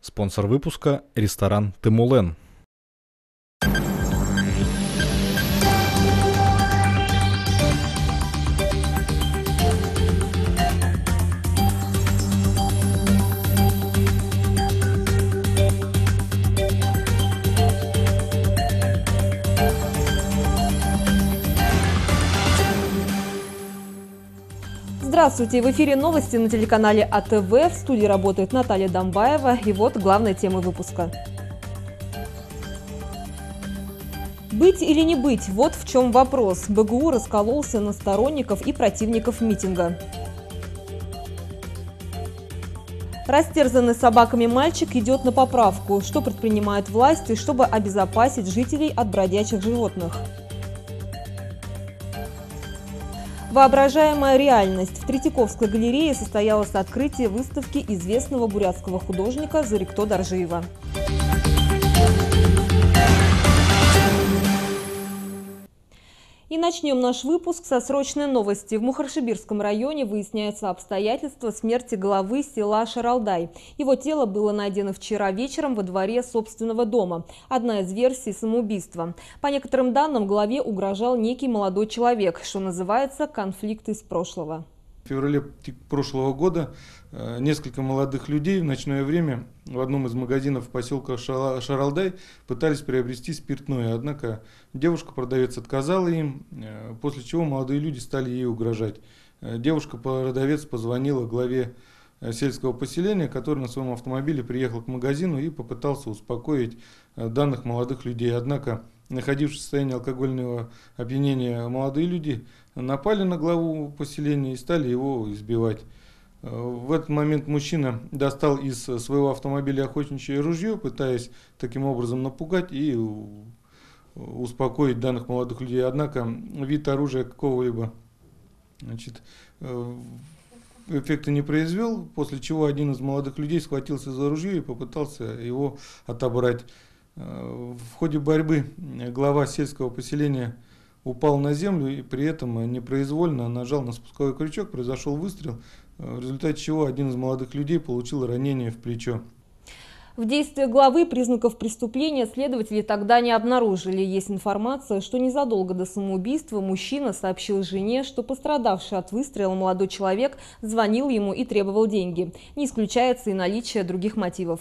Спонсор выпуска – ресторан «Тимулен». Здравствуйте! В эфире новости на телеканале АТВ. В студии работает Наталья Домбаева. И вот главные темы выпуска. Быть или не быть – вот в чем вопрос. БГУ раскололся на сторонников и противников митинга. Растерзанный собаками мальчик идет на поправку. Что предпринимают власти, чтобы обезопасить жителей от бродячих животных? Воображаемая реальность. В Третьяковской галерее состоялось открытие выставки известного бурятского художника Зорикто Доржиева. И начнем наш выпуск со срочной новости. В Мухоршибирском районе выясняются обстоятельства смерти главы села Шаралдай. Его тело было найдено вчера вечером во дворе собственного дома. Одна из версий – самоубийства. По некоторым данным, главе угрожал некий молодой человек, что называется конфликт из прошлого. В феврале прошлого года несколько молодых людей в ночное время в одном из магазинов поселка Шаралдай пытались приобрести спиртное. Однако девушка-продавец отказала им, после чего молодые люди стали ей угрожать. Девушка-продавец позвонила главе сельского поселения, который на своем автомобиле приехал к магазину и попытался успокоить данных молодых людей. Однако, находившись в состоянии алкогольного опьянения, молодые люди напали на главу поселения и стали его избивать. В этот момент мужчина достал из своего автомобиля охотничье ружье, пытаясь таким образом напугать и успокоить данных молодых людей. Однако вид оружия какого-либо эффекта не произвел, после чего один из молодых людей схватился за ружье и попытался его отобрать. В ходе борьбы глава сельского поселения упал на землю и при этом непроизвольно нажал на спусковой крючок, произошел выстрел, в результате чего один из молодых людей получил ранение в плечо. В действиях главы признаков преступления следователи тогда не обнаружили. Есть информация, что незадолго до самоубийства мужчина сообщил жене, что пострадавший от выстрела молодой человек звонил ему и требовал деньги. Не исключается и наличие других мотивов.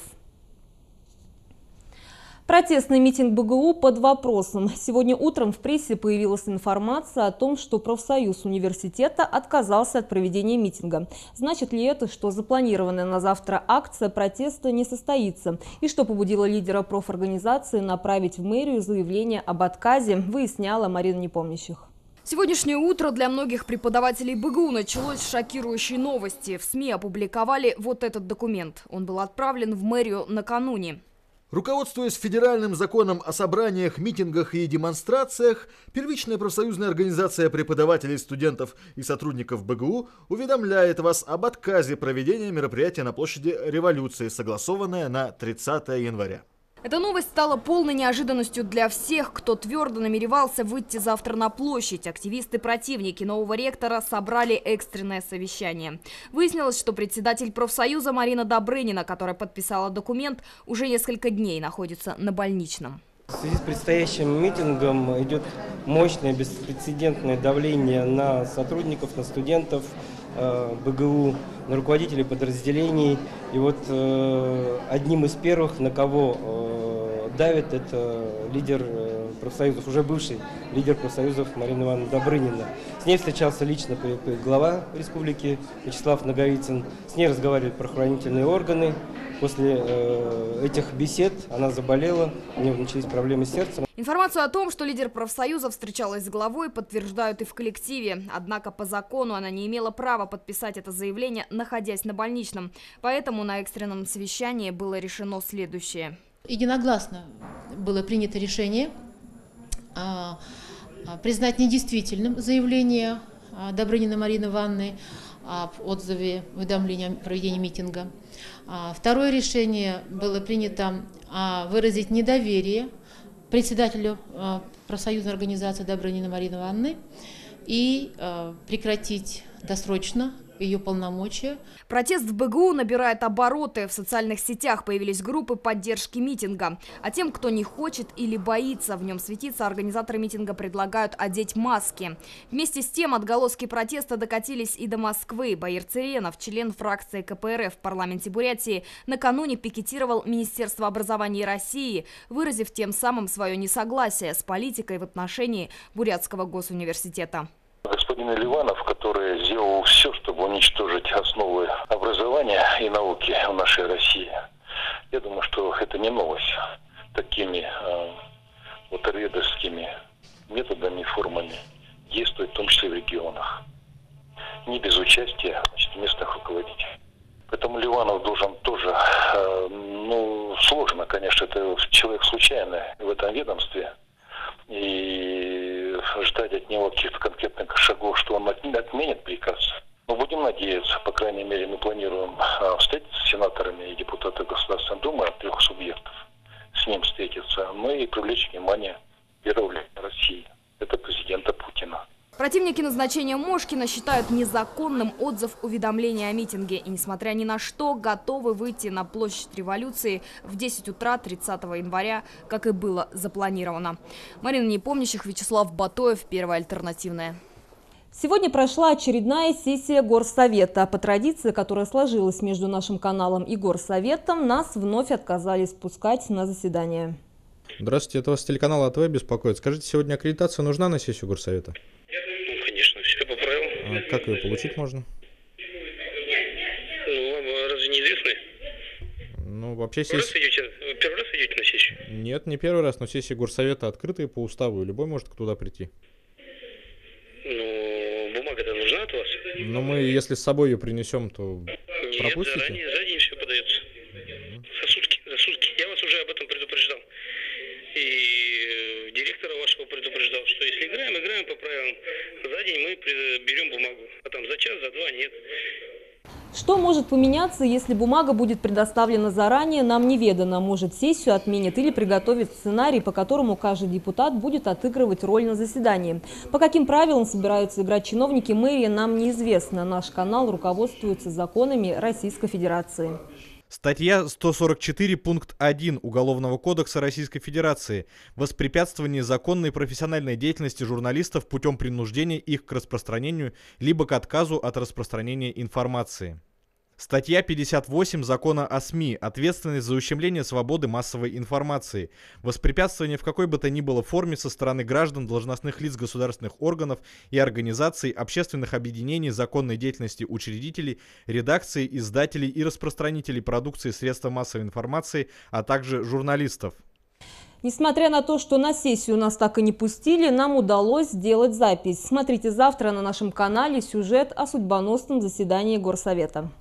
Протестный митинг БГУ под вопросом. Сегодня утром в прессе появилась информация о том, что профсоюз университета отказался от проведения митинга. Значит ли это, что запланированная на завтра акция протеста не состоится? И что побудило лидера профорганизации направить в мэрию заявление об отказе, выясняла Марина Непомнящих. Сегодняшнее утро для многих преподавателей БГУ началось с шокирующей новости. В СМИ опубликовали вот этот документ. Он был отправлен в мэрию накануне. Руководствуясь федеральным законом о собраниях, митингах и демонстрациях, первичная профсоюзная организация преподавателей, студентов и сотрудников БГУ уведомляет вас об отказе проведения мероприятия на площади Революции, согласованное на 30 января. Эта новость стала полной неожиданностью для всех, кто твердо намеревался выйти завтра на площадь. Активисты-противники нового ректора собрали экстренное совещание. Выяснилось, что председатель профсоюза Марина Добрынина, которая подписала документ, уже несколько дней находится на больничном. В связи с предстоящим митингом идет мощное беспрецедентное давление на сотрудников, на студентов БГУ, на руководителей подразделений. И вот одним из первых, на кого давит, это лидер профсоюзов, уже бывший лидер профсоюзов Марина Ивановна Добрынина. С ней встречался лично глава республики Вячеслав Наговицын. С ней разговаривали правоохранительные органы. После этих бесед она заболела, у нее начались проблемы с сердцем. Информацию о том, что лидер профсоюза встречалась с главой, подтверждают и в коллективе. Однако по закону она не имела права подписать это заявление, находясь на больничном. Поэтому на экстренном совещании было решено следующее. Единогласно было принято решение признать недействительным заявление Добрыниной Марины Ивановны об отзыве уведомления о проведении митинга. Второе решение было принято выразить недоверие председателю профсоюзной организации Добрыниной Марины Ивановны и прекратить досрочно ее полномочия. Протест в БГУ набирает обороты. В социальных сетях появились группы поддержки митинга. А тем, кто не хочет или боится в нем светиться, организаторы митинга предлагают одеть маски. Вместе с тем отголоски протеста докатились и до Москвы. Баир Циренов, член фракции КПРФ в парламенте Бурятии, накануне пикетировал Министерство образования России, выразив тем самым свое несогласие с политикой в отношении Бурятского госуниверситета. Господин Ливанов, который сделал все, чтобы уничтожить основы образования и науки в нашей России, я думаю, что это не новость. Такими рейдерскими методами, формами действует в том числе в регионах. Не без участия местных руководителей. Поэтому Ливанов должен тоже, сложно, конечно, это человек случайный в этом ведомстве. И ждать от него каких-то конкретных шагов, что он отменит приказ. Но будем надеяться, по крайней мере, мы планируем встретиться с сенаторами и депутатами Государственной Думы от 3 субъектов. С ним встретиться, и привлечь внимание первого лица России. Это президента Путина. Противники назначения Мошкина считают незаконным отзыв уведомления о митинге. И, несмотря ни на что, готовы выйти на площадь Революции в 10 утра 30 января, как и было запланировано. Марина Непомнящих, Вячеслав Батоев, Первая альтернативная. Сегодня прошла очередная сессия Горсовета. По традиции, которая сложилась между нашим каналом и Горсоветом, нас вновь отказались пускать на заседание. Здравствуйте, это вас телеканал АТВ беспокоит. Скажите, сегодня аккредитация нужна на сессию Горсовета? Конечно, все по правилам. А как ее получить можно? Вам разве неизвестно? Вообще сессия... Первый раз идете на сессию? Нет, не первый раз, но сессии Горсовета открытые по уставу, и любой может туда прийти. Бумага-то нужна от вас? Мы, если с собой ее принесем, то пропустите? Нет, заранее, за день все подается. За сутки. Я вас уже об этом предупреждал. И директора вашего предупреждал, что если играем по правилам. За день мы берем бумагу, а там за час, за два нет. Что может поменяться, если бумага будет предоставлена заранее, нам неведомо. Может, сессию отменят или приготовят сценарий, по которому каждый депутат будет отыгрывать роль на заседании. По каким правилам собираются играть чиновники мэрии, нам неизвестно. Наш канал руководствуется законами Российской Федерации. Статья 144, пункт 1 Уголовного кодекса Российской Федерации. Воспрепятствование законной и профессиональной деятельности журналистов путем принуждения их к распространению либо к отказу от распространения информации. Статья 58 Закона о СМИ. Ответственность за ущемление свободы массовой информации. Воспрепятствование в какой бы то ни было форме со стороны граждан, должностных лиц государственных органов и организаций, общественных объединений, законной деятельности учредителей, редакций, издателей и распространителей продукции средств массовой информации, а также журналистов. Несмотря на то, что на сессию нас так и не пустили, нам удалось сделать запись. Смотрите завтра на нашем канале сюжет о судьбоносном заседании Горсовета.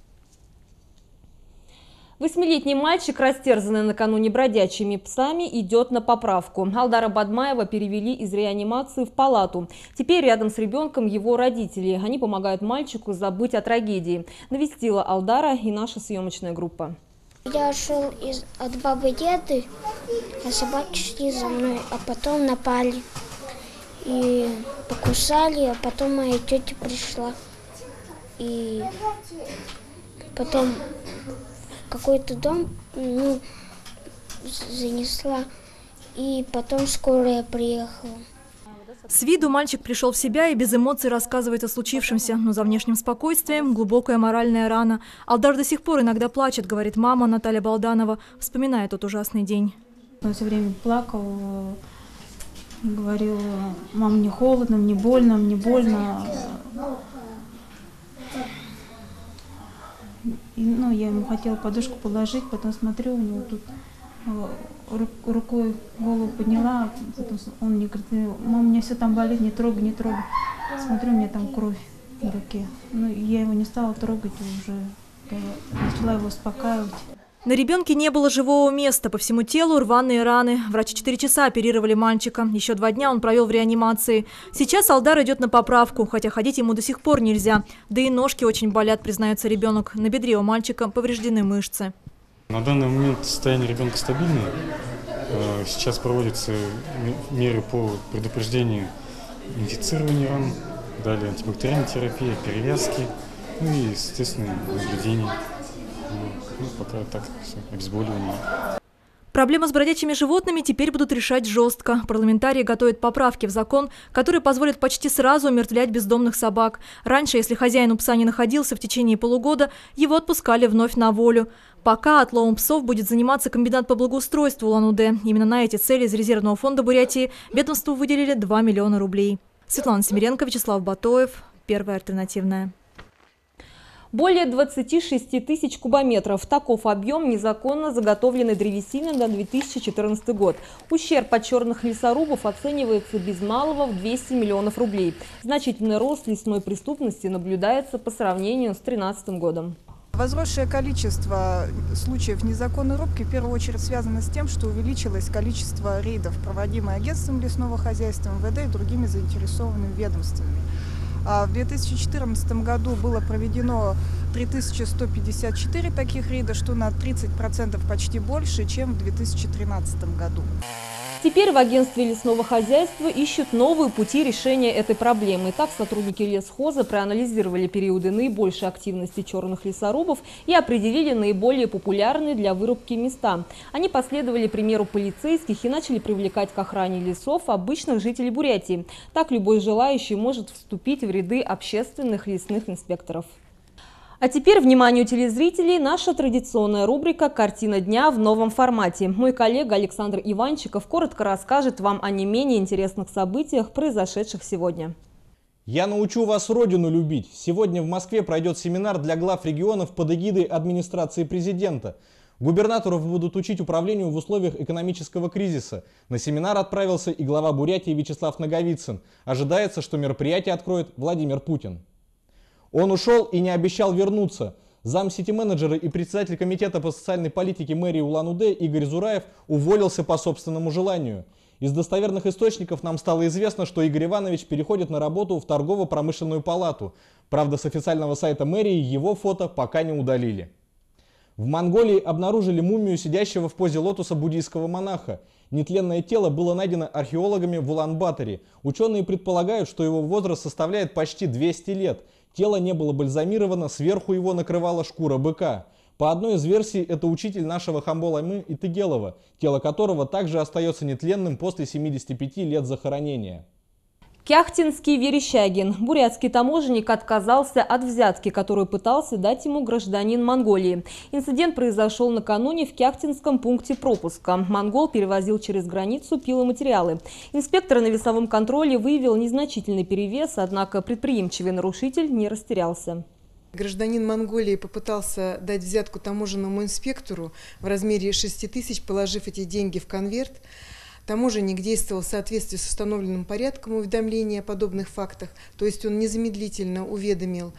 8-летний мальчик, растерзанный накануне бродячими псами, идет на поправку. Алдара Бадмаева перевели из реанимации в палату. Теперь рядом с ребенком его родители. Они помогают мальчику забыть о трагедии. Навестила Алдара и наша съемочная группа. Я шел от бабы деды, а собаки шли за мной, а потом напали. И покусали, а потом моя тетя пришла. И потом какой-то дом занесла, и потом скорая приехала. С виду мальчик пришел в себя и без эмоций рассказывает о случившемся, но за внешним спокойствием глубокая моральная рана. Алдар до сих пор иногда плачет, говорит мама Наталья Балданова, вспоминая тот ужасный день. Он все время плакал, говорил: мам, мне холодно, мне больно, мне больно. Я ему хотела подушку положить, потом смотрю, у него тут рукой голову подняла, потом он мне говорит: мам, у меня все там болит, не трогай, не трогай. Смотрю, у меня там кровь в руке. Я его не стала трогать, уже начала его успокаивать. На ребенке не было живого места, по всему телу рваные раны. Врачи 4 часа оперировали мальчика. Еще 2 дня он провел в реанимации. Сейчас Алдар идет на поправку, хотя ходить ему до сих пор нельзя. Да и ножки очень болят, признается ребенок. На бедре у мальчика повреждены мышцы. На данный момент состояние ребенка стабильное. Сейчас проводятся меры по предупреждению инфицирования ран, далее антибактериальная терапия, перевязки. Ну и, естественно, наблюдение. Ну, пока так, все, обезболивание. Проблему с бродячими животными теперь будут решать жестко. Парламентарии готовят поправки в закон, которые позволят почти сразу умертвлять бездомных собак. Раньше, если хозяин у пса не находился в течение полугода, его отпускали вновь на волю. Пока отловом псов будет заниматься комбинат по благоустройству Улан-Удэ. Именно на эти цели из резервного фонда Бурятии ведомству выделили 2 миллиона рублей. Светлана Семеренко, Вячеслав Батоев, Первая альтернативная. Более 26 тысяч кубометров. Таков объем незаконно заготовленной древесины на 2014 год. Ущерб от черных лесорубов оценивается без малого в 200 миллионов рублей. Значительный рост лесной преступности наблюдается по сравнению с 2013 годом. Возросшее количество случаев незаконной рубки в первую очередь связано с тем, что увеличилось количество рейдов, проводимых агентством лесного хозяйства, МВД и другими заинтересованными ведомствами. В 2014 году было проведено 3154 таких рейда, что на 30% почти больше, чем в 2013 году. Теперь в агентстве лесного хозяйства ищут новые пути решения этой проблемы. Так, сотрудники лесхоза проанализировали периоды наибольшей активности черных лесорубов и определили наиболее популярные для вырубки места. Они последовали примеру полицейских и начали привлекать к охране лесов обычных жителей Бурятии. Так, любой желающий может вступить в ряды общественных лесных инспекторов. А теперь, вниманию телезрителей, наша традиционная рубрика «Картина дня» в новом формате. Мой коллега Александр Иванчиков коротко расскажет вам о не менее интересных событиях, произошедших сегодня. Я научу вас Родину любить. Сегодня в Москве пройдет семинар для глав регионов под эгидой администрации президента. Губернаторов будут учить управлению в условиях экономического кризиса. На семинар отправился и глава Бурятии Вячеслав Наговицын. Ожидается, что мероприятие откроет Владимир Путин. Он ушел и не обещал вернуться. Зам-сити-менеджера и председатель комитета по социальной политике мэрии Улан-Удэ Игорь Зураев уволился по собственному желанию. Из достоверных источников нам стало известно, что Игорь Иванович переходит на работу в торгово-промышленную палату. Правда, с официального сайта мэрии его фото пока не удалили. В Монголии обнаружили мумию сидящего в позе лотоса буддийского монаха. Нетленное тело было найдено археологами в Улан-Баторе. Ученые предполагают, что его возраст составляет почти 200 лет. Тело не было бальзамировано, сверху его накрывала шкура быка. По одной из версий, это учитель нашего Хамбол-Аймы Итыгелова, тело которого также остается нетленным после 75 лет захоронения. Кяхтинский Верещагин. Бурятский таможенник отказался от взятки, которую пытался дать ему гражданин Монголии. Инцидент произошел накануне в Кяхтинском пункте пропуска. Монгол перевозил через границу пиломатериалы. Инспектор на весовом контроле выявил незначительный перевес, однако предприимчивый нарушитель не растерялся. Гражданин Монголии попытался дать взятку таможенному инспектору в размере 6 тысяч, положив эти деньги в конверт. Таможенник действовал в соответствии с установленным порядком уведомления о подобных фактах, то есть он незамедлительно уведомил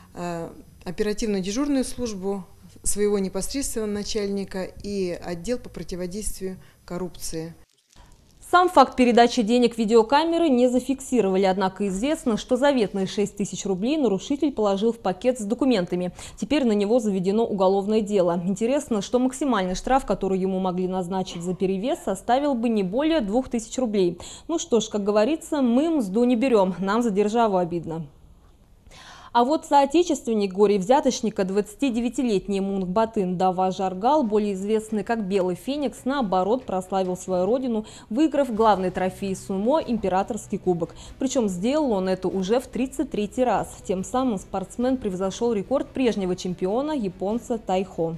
оперативно-дежурную службу, своего непосредственного начальника и отдел по противодействию коррупции. Сам факт передачи денег видеокамеры не зафиксировали, однако известно, что заветные 6 тысяч рублей нарушитель положил в пакет с документами. Теперь на него заведено уголовное дело. Интересно, что максимальный штраф, который ему могли назначить за перевес, составил бы не более 2000 рублей. Ну что ж, как говорится, мы мзду не берем, нам за державу обидно. А вот соотечественник горе-взяточника, 29-летний Мунгбатын Дава Жаргал, более известный как Белый Феникс, наоборот прославил свою родину, выиграв главный трофей сумо – императорский кубок. Причем сделал он это уже в 33-й раз. Тем самым спортсмен превзошел рекорд прежнего чемпиона, японца Тайхо.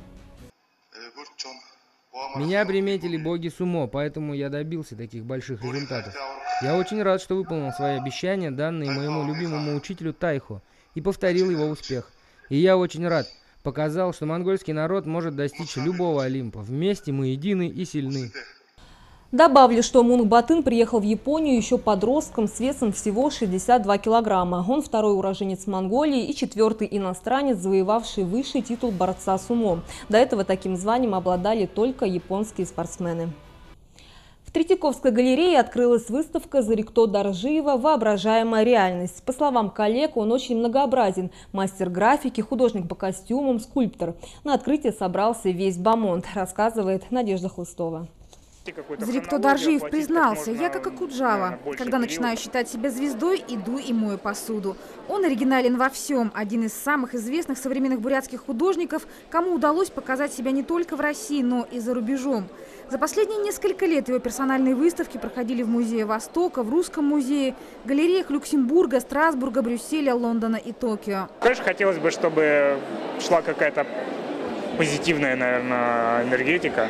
Меня приметили боги сумо, поэтому я добился таких больших результатов. Я очень рад, что выполнил свои обещания, данные моему любимому учителю Тайхо, и повторил его успех. И я очень рад. Показал, что монгольский народ может достичь любого Олимпа. Вместе мы едины и сильны. Добавлю, что Мунгбатын приехал в Японию еще подростком с весом всего 62 килограмма. Он второй уроженец Монголии и четвертый иностранец, завоевавший высший титул борца сумо. До этого таким званием обладали только японские спортсмены. В Третьяковской галерее открылась выставка Зарикто Доржиева «Воображаемая реальность». По словам коллег, он очень многообразен. Мастер графики, художник по костюмам, скульптор. На открытие собрался весь Бамонт, рассказывает Надежда Хлыстова. Зарикто Доржиев признался: я как Акуджава. Когда начинаю считать себя звездой, иду и мою посуду. Он оригинален во всем. Один из самых известных современных бурятских художников, кому удалось показать себя не только в России, но и за рубежом. За последние несколько лет его персональные выставки проходили в Музее Востока, в Русском музее, галереях Люксембурга, Страсбурга, Брюсселя, Лондона и Токио. Конечно, хотелось бы, чтобы шла какая-то позитивная, наверное, энергетика,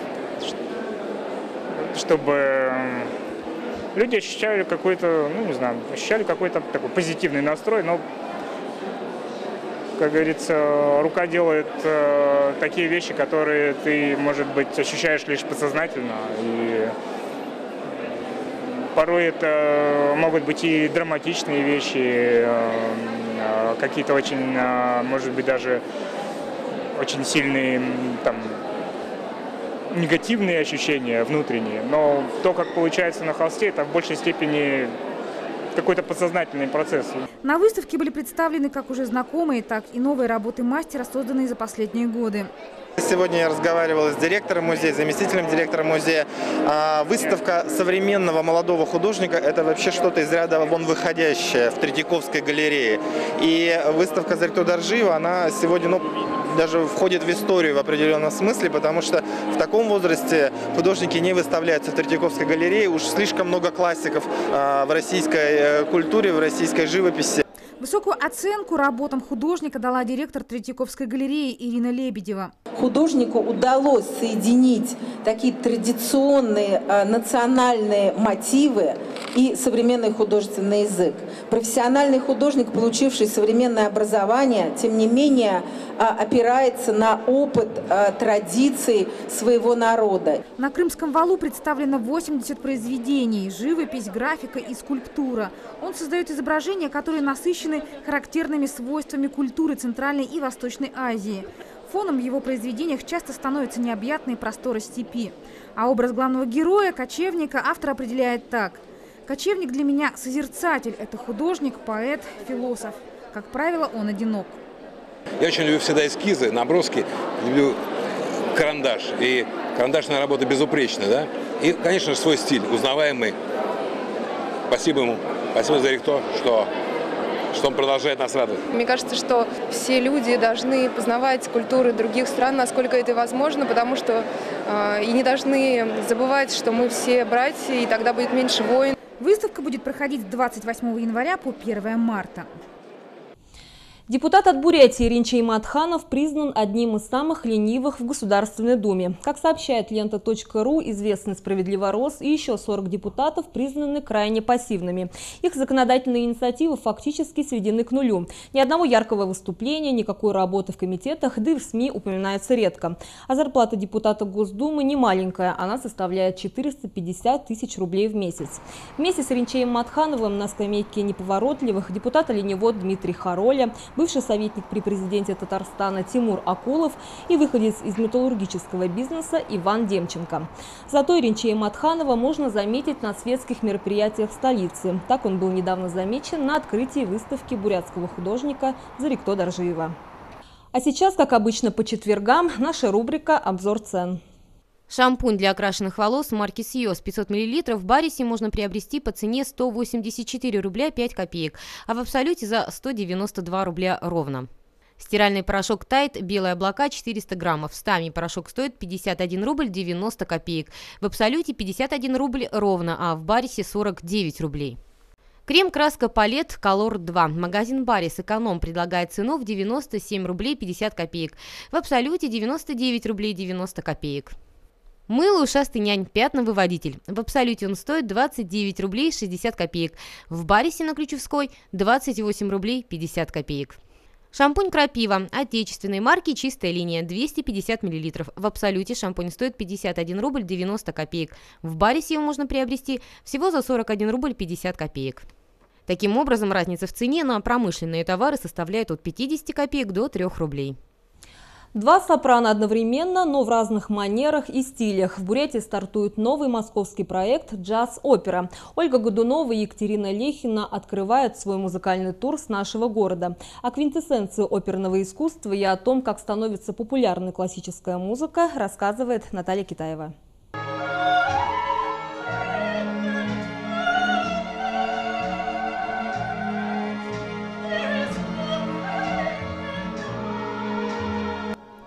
чтобы люди ощущали какой-то, ощущали какой-то такой позитивный настрой, но, как говорится, рука делает такие вещи, которые ты, может быть, ощущаешь лишь подсознательно. И порой это могут быть и драматичные вещи, какие-то очень, может быть, даже очень сильные негативные ощущения внутренние, но то, как получается на холсте, это в большей степени какой-то подсознательный процесс. На выставке были представлены как уже знакомые, так и новые работы мастера, созданные за последние годы. Сегодня я разговаривал с директором музея, заместителем директора музея. Выставка современного молодого художника – это вообще что-то из ряда вон выходящее в Третьяковской галерее. И выставка Зарикто Доржиева, она сегодня даже входит в историю в определенном смысле, потому что в таком возрасте художники не выставляются в Третьяковской галерее. Уж слишком много классиков в российской культуре, в российской живописи. Высокую оценку работам художника дала директор Третьяковской галереи Ирина Лебедева. Художнику удалось соединить такие традиционные национальные мотивы и современный художественный язык. Профессиональный художник, получивший современное образование, тем не менее опирается на опыт традиций своего народа. На Крымском валу представлено 80 произведений – живопись, графика и скульптура. Он создает изображения, которые насыщены характерными свойствами культуры Центральной и Восточной Азии. Фоном в его произведениях часто становятся необъятные просторы степи. А образ главного героя, кочевника, автор определяет так. Кочевник для меня созерцатель – это художник, поэт, философ. Как правило, он одинок. Я очень люблю всегда эскизы, наброски, люблю карандаш. И карандашная работа безупречная, да? И, конечно же, свой стиль, узнаваемый. Спасибо ему, спасибо Зарикто, что он продолжает нас радовать. Мне кажется, что все люди должны познавать культуры других стран, насколько это возможно, потому что и не должны забывать, что мы все братья, и тогда будет меньше войн. Выставка будет проходить с 28 января по 1 марта. Депутат от Бурятии Ринчей Матханов признан одним из самых ленивых в Государственной Думе. Как сообщает лента.ру, известный «Справедливорос» и еще 40 депутатов признаны крайне пассивными. Их законодательные инициативы фактически сведены к нулю. Ни одного яркого выступления, никакой работы в комитетах, да и в СМИ упоминается редко. А зарплата депутата Госдумы не маленькая, она составляет 450 тысяч рублей в месяц. Вместе с Ринчеем Матхановым на скамейке неповоротливых депутат-оленевод Дмитрий Хароля, бывший советник при президенте Татарстана Тимур Акулов и выходец из металлургического бизнеса Иван Демченко. Зато Ринчея Матханова можно заметить на светских мероприятиях столицы. Так он был недавно замечен на открытии выставки бурятского художника Зарикто Доржиева. А сейчас, как обычно по четвергам, наша рубрика «Обзор цен». Шампунь для окрашенных волос марки Сиос 500 мл в Барисе можно приобрести по цене 184 рубля 5 копеек, а в Абсолюте за 192 рубля ровно. Стиральный порошок Тайд «Белые облака» 400 граммов. Стами порошок стоит 51 рубль 90 копеек. В Абсолюте 51 рубль ровно, а в Барисе 49 рублей. Крем-краска Палет Color 2. Магазин Барис Эконом предлагает цену в 97 рублей 50 копеек. В Абсолюте 99 рублей 90 копеек. Мыло ушастый нянь пятновыводитель. В Абсолюте он стоит 29 рублей 60 копеек. В Барисе на Ключевской 28 рублей 50 копеек. Шампунь Крапива отечественной марки «Чистая линия» 250 мл. В Абсолюте шампунь стоит 51 рубль 90 копеек. В Барисе его можно приобрести всего за 41 рубль 50 копеек. Таким образом, разница в цене на промышленные товары составляет от 50 копеек до 3 рублей. Два сопрано одновременно, но в разных манерах и стилях. В Бурятии стартует новый московский проект «Джаз-опера». Ольга Годунова и Екатерина Лехина открывают свой музыкальный тур с нашего города. О квинтэссенции оперного искусства и о том, как становится популярной классическая музыка, рассказывает Наталья Китаева.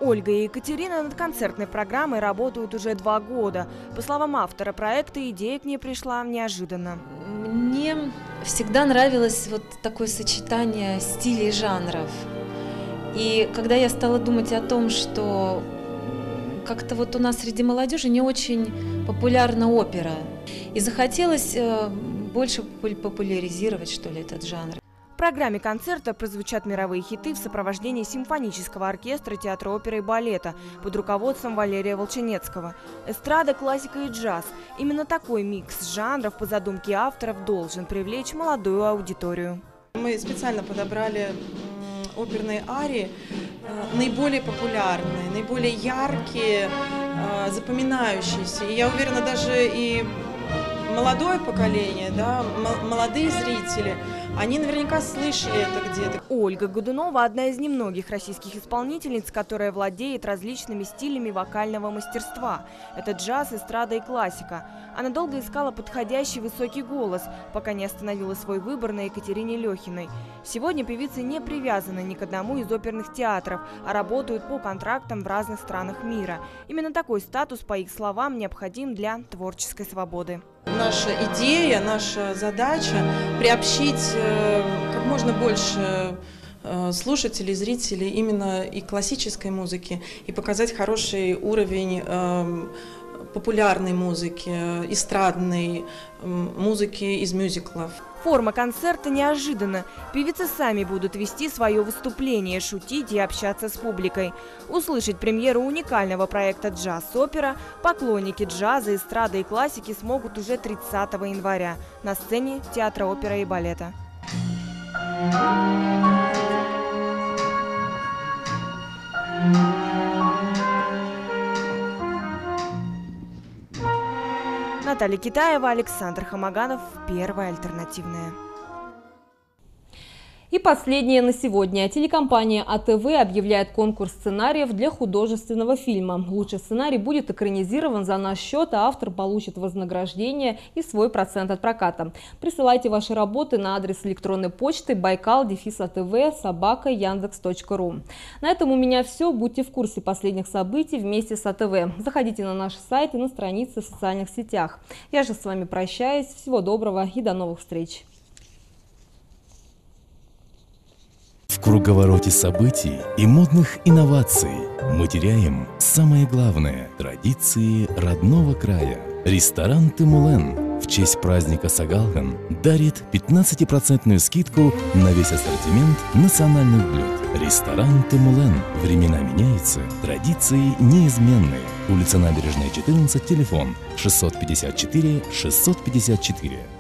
Ольга и Екатерина над концертной программой работают уже 2 года. По словам автора проекта, идея к ней пришла неожиданно. Мне всегда нравилось вот такое сочетание стилей и жанров. И когда я стала думать о том, что как-то вот у нас среди молодежи не очень популярна опера, и захотелось больше популяризировать, что ли, этот жанр. В программе концерта прозвучат мировые хиты в сопровождении симфонического оркестра театра оперы и балета под руководством Валерия Волченецкого. Эстрада, классика и джаз. Именно такой микс жанров по задумке авторов должен привлечь молодую аудиторию. Мы специально подобрали оперные арии, наиболее популярные, наиболее яркие, запоминающиеся. И я уверена, даже и молодое поколение, да, молодые зрители, они наверняка слышали это где-то. Ольга Годунова – одна из немногих российских исполнительниц, которая владеет различными стилями вокального мастерства. Это джаз, эстрада и классика. Она долго искала подходящий высокий голос, пока не остановила свой выбор на Екатерине Лехиной. Сегодня певицы не привязаны ни к одному из оперных театров, а работают по контрактам в разных странах мира. Именно такой статус, по их словам, необходим для творческой свободы. Наша идея, наша задача – приобщить как можно больше слушателей, зрителей именно и классической музыки, и показать хороший уровень популярной музыки, эстрадной музыки из мюзиклов. Форма концерта неожиданна. Певицы сами будут вести свое выступление, шутить и общаться с публикой. Услышать премьеру уникального проекта «Джаз-опера» поклонники джаза, эстрады и классики смогут уже 30 января на сцене Театра оперы и балета. Наталья Китаева, Александр Хамаганов, Первая альтернативная. И последнее на сегодня. Телекомпания АТВ объявляет конкурс сценариев для художественного фильма. Лучший сценарий будет экранизирован за наш счет, а автор получит вознаграждение и свой процент от проката. Присылайте ваши работы на адрес электронной почты baikal-atv@yandex.ru. На этом у меня все. Будьте в курсе последних событий вместе с АТВ. Заходите на наш сайт и на страницы в социальных сетях. Я же с вами прощаюсь. Всего доброго и до новых встреч. В круговороте событий и модных инноваций мы теряем самое главное – традиции родного края. Ресторан «Тымулэн» в честь праздника Сагалган дарит 15% скидку на весь ассортимент национальных блюд. Ресторан «Тымулэн». Времена меняются, традиции неизменные. Улица Набережная, 14, телефон 654 654.